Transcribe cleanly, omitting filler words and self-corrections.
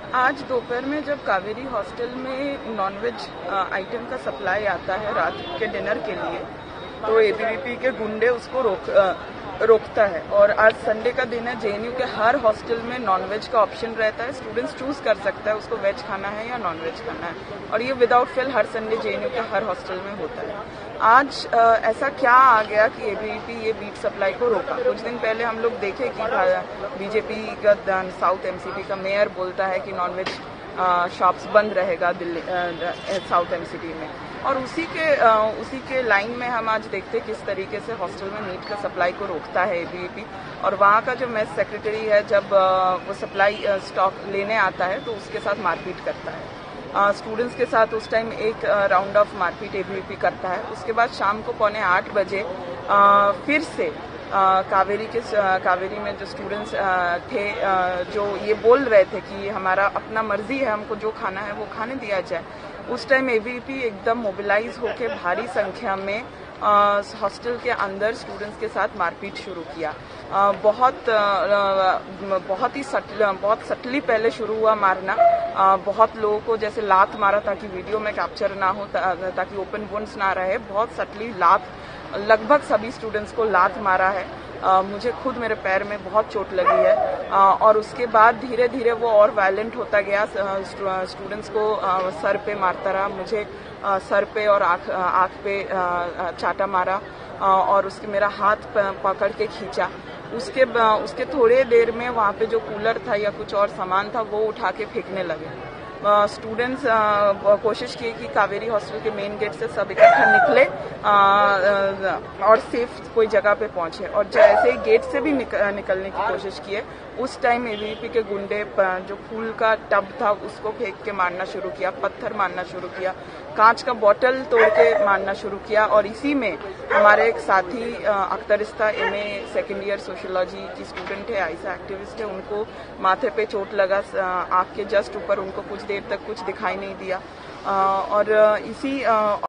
आज दोपहर में जब कावेरी हॉस्टल में नॉनवेज आइटम का सप्लाई आता है रात के डिनर के लिए, तो एबीवीपी के गुंडे उसको रोकता है। और आज संडे का दिन है, जेएनयू के हर हॉस्टल में नॉनवेज का ऑप्शन रहता है। स्टूडेंट्स चूज कर सकता है उसको वेज खाना है या नॉनवेज खाना है, और ये विदाउट फेल हर संडे जेएनयू के हर हॉस्टल में होता है। आज ऐसा क्या आ गया कि एबीवीपी ये वीट सप्लाई को रोका। कुछ दिन पहले हम लोग देखे कि बीजेपी का साउथ एमसीडी का मेयर बोलता है कि नॉनवेज शॉप्स बंद रहेगा दिल्ली साउथ एमसीडी में, और उसी के लाइन में हम आज देखते किस तरीके से हॉस्टल में मीट का सप्लाई को रोकता है एबीवीपी। और वहाँ का जो मेस सेक्रेटरी है, जब वो सप्लाई स्टॉक लेने आता है तो उसके साथ मारपीट करता है। स्टूडेंट्स के साथ उस टाइम एक राउंड ऑफ मारपीट एबीवीपी करता है। उसके बाद शाम को 7:45 बजे फिर से कावेरी में जो स्टूडेंट्स थे जो ये बोल रहे थे कि हमारा अपना मर्जी है, हमको जो खाना है वो खाने दिया जाए, उस टाइम एबीवीपी एकदम मोबिलाइज होकर भारी संख्या में हॉस्टल के अंदर स्टूडेंट्स के साथ मारपीट शुरू किया। बहुत सटली पहले शुरू हुआ मारना। बहुत लोगों को जैसे लात मारा ताकि वीडियो में कैप्चर ना हो, ताकि ओपन वुंड्स ना रहे। बहुत सटली लात, लगभग सभी स्टूडेंट्स को लात मारा है। मुझे खुद मेरे पैर में बहुत चोट लगी है। और उसके बाद धीरे धीरे वो और वायलेंट होता गया। स्टूडेंट्स को सर पे मारता रहा। मुझे सर पे और आँख पे चाटा मारा, और उसके मेरा हाथ पकड़ के खींचा। उसके थोड़े देर में वहाँ पे जो कूलर था या कुछ और सामान था वो उठा के फेंकने लगे। स्टूडेंट्स कोशिश की कि कावेरी हॉस्टल के मेन गेट से सब इकट्ठा निकले और सेफ कोई जगह पे पहुंचे। और जैसे ही गेट से भी निकलने की कोशिश किए, उस टाइम एबीवीपी के गुंडे जो फूल का टब था उसको फेंक के मारना शुरू किया, पत्थर मारना शुरू किया, कांच का बोतल तोड़ के मारना शुरू किया। और इसी में हमारे एक साथी Akhtarista MA second year sociology की स्टूडेंट है, आइसा एक्टिविस्ट है, उनको माथे पे चोट लगा, आँख के जस्ट ऊपर। उनको कुछ देर तक कुछ दिखाई नहीं दिया। और इसी